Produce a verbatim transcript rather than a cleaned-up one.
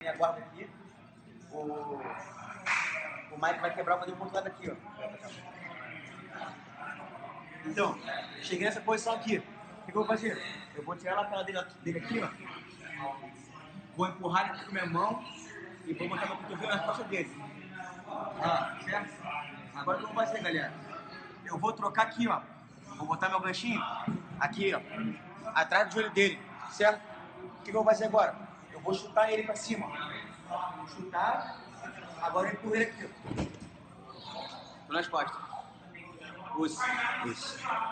Tem a guarda aqui. O, o Mike vai quebrar, fazer um ponto lado aqui, ó. Então, cheguei nessa posição aqui. O que, que eu vou fazer? Eu vou tirar a lapela dele, dele aqui, ó. Vou empurrar ele aqui com a minha mão e vou botar meu cotovelo nas costas dele. Ah, certo? Agora o que eu vou fazer, galera? Eu vou trocar aqui, ó. Vou botar meu ganchinho aqui, ó. Atrás do joelho dele, certo? O que, que eu vou fazer agora? Eu vou chutar ele pra cima, ó. Vou chutar. Agora eu empurro ele aqui, ó. Tô nas costas. Isso. Isso.